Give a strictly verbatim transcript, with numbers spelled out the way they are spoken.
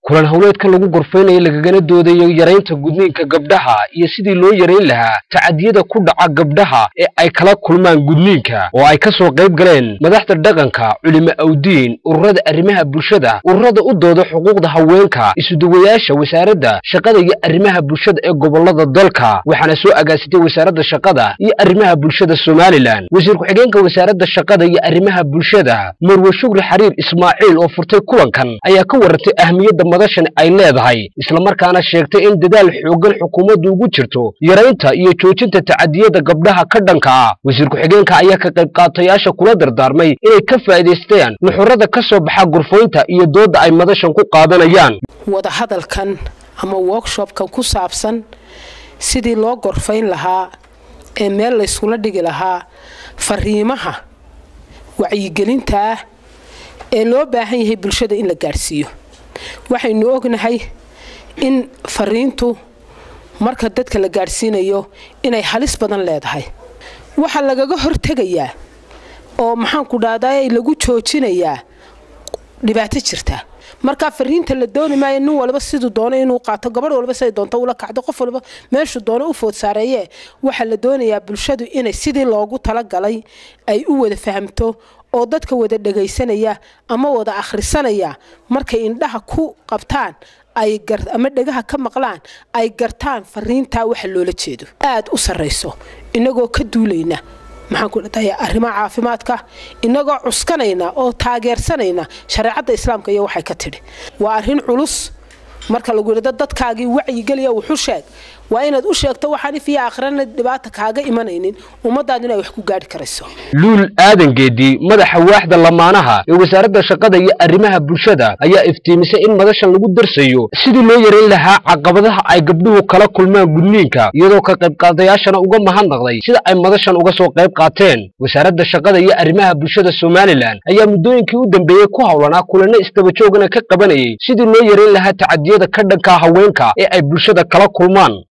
kulan hawleedka lagu gorfeynayo lagagana doodayo yareynta gudniinka gabdhaha iyo sidii loo yareyn lahaa tacadiyada ku dhaca gabdhaha ee ay kala kulmaan gudniinka oo ay ka soo qayb galeen madaxda dhaqanka culimo awdiin ururada arrimaha bulshada ururada u dooda xuquuqda haweenka isuduwayaasha wasaaradda shaqada iyo arrimaha bulshada ee gobolada dalka waxaana soo agaasitay wasaaradda shaqada iyo arrimaha bulshada Somaliland wasiir ku-xigeenka wasaaradda shaqada iyo arrimaha bulshada Marwo Shukri Xariir Ismaaciil oo furtay kulankan ayaa ka warantay ahmiyadda madashan ay leedahay isla markaana sheegtay in dadaal xoogan xukuumaddu ugu jirto yareynta iyo joojinta tacadiyada gabdhaha ka dhanka ah wasiir ku-xigeenka ayaa ka qayb qaatayaasha kula dardaarmay inay ka faa'iideystaan nuxurada ka soo baxa gurfoynta iyo dooda ay madashan ku qaadanayaan wada hadalkan ama workshopkan ku saabsan sidii loo gorfayn lahaa ee meel la isku dhigi lahaa fariimaha wacyigelinta ee loo baahan yahay bulshada in la gaarsiiyo waxaynu ognahay in fariintu marka dadka la gaarsiinayo inay halis badan leedahay waxa lagaga hortagayaa oo maxaan ku dhaaday lagu joojinayaa dhibaato jirta marka fariinta la doonayay in walba sidoo doonay inuu qaato gabadh walba say doonto ula kacdo qof walba meeshu doono u food saareeyay waxa la doonayaa bulshadu inay sidii loogu tala galay ay u wada fahamto oo dadka wada dhageysanaya ama wada akhrisanaya markay indhaha ku qabtaan ay gar ama dhagaha ka maqlaan ay gartaan fariinta waxa loola jeedo aad u sareyso inagoo ka duulayna maxaan ku dhahay arrimaha caafimaadka inagoo cuskanayna oo taageersanayna shariicada islaamka iyo waxay ka tiri waa arrin culus marka lagu yiraahdo dadkaagii wacyi galiya wuxuu sheeg waa inaad u sheegto waxaan fi aakhirana dhibaato kaaga imanaynin umadaadina wax ku gaari karayso luul aadan geedi madaxa waaxda lamaanaha ee wasaaradda shaqada iyo arrimaha bulshada ayaa iftiimisay in madashan lagu darsayo sidii loo yareyn lahaa caqabadaha ay gabdhuhu kala kulmaan gudniinka iyadoo ka qayb qaadayaashana uga mahadnaqday sida ay madashan uga soo qayb qaateen wasaaradda shaqada iyo arrimaha bulshada Somaliland ayaa muddooyinkii u dambeeyay ku hawlanaa kulana istaba joogana ka qabanayay sidii loo yareyn lahaa tacadiyada ka dhanka haweenka ee ay bulshada kala kulmaan